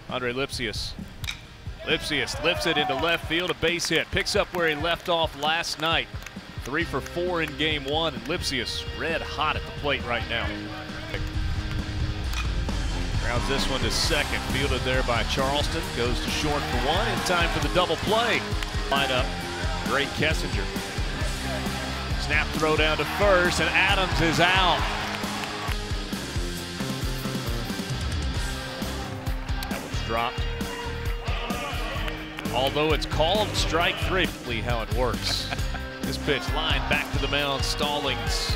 Andre Lipsius. Lipsius lifts it into left field, a base hit. Picks up where he left off last night. 3 for 4 in game 1, and Lipsius red hot at the plate right now. Grounds this one to second, fielded there by Charleston. Goes to short for 1, in time for the double play. Line up, Drake Kessinger. Snap throw down to first, and Adams is out. That one's dropped. Although it's called strike 3, how it works. This pitch line back to the mound, Stallings.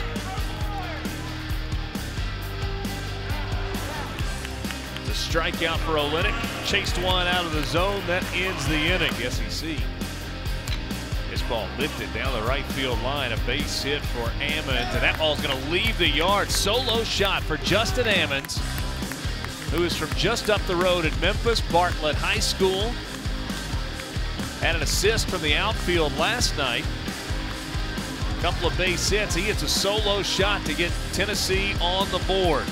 It's a strikeout for Olynyk. Chased one out of the zone. That ends the inning. SEC. This ball lifted down the right field line. A base hit for Ammons. And that ball's going to leave the yard. Solo shot for Justin Ammons, who is from just up the road at Memphis Bartlett High School. Had an assist from the outfield last night. Couple of base hits. He hits a solo shot to get Tennessee on the board.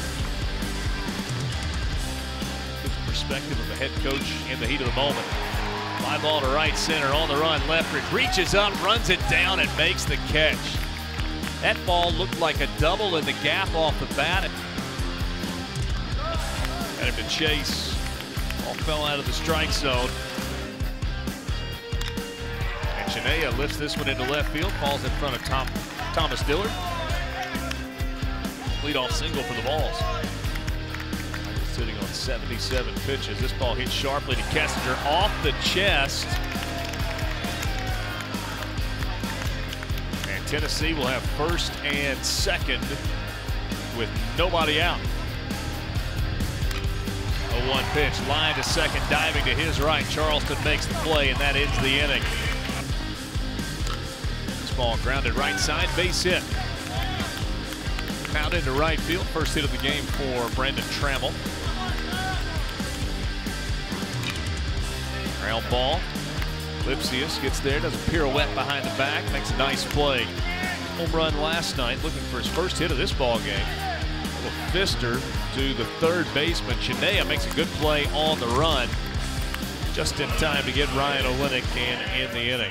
Good perspective of the head coach in the heat of the moment. Fly ball to right center, on the run. Leftridge reaches up, runs it down, and makes the catch. That ball looked like a double in the gap off the bat. Had him to chase. Ball fell out of the strike zone. Chinea lifts this one into left field, falls in front of Thomas Dillard. Leadoff single for the Vols. Sitting on 77 pitches. This ball hits sharply to Kessinger off the chest. And Tennessee will have first and second with nobody out. 0-1 pitch, line to second, diving to his right. Charleston makes the play, and that ends the inning. Ball grounded right side, base hit. Pound into right field, first hit of the game for Brendan Trammell. Ground ball. Lipsius gets there, does a pirouette behind the back, makes a nice play. Home run last night, looking for his first hit of this ball game. A little fister to the third baseman. Chinea makes a good play on the run, just in time to get Ryan Olynyk in the inning.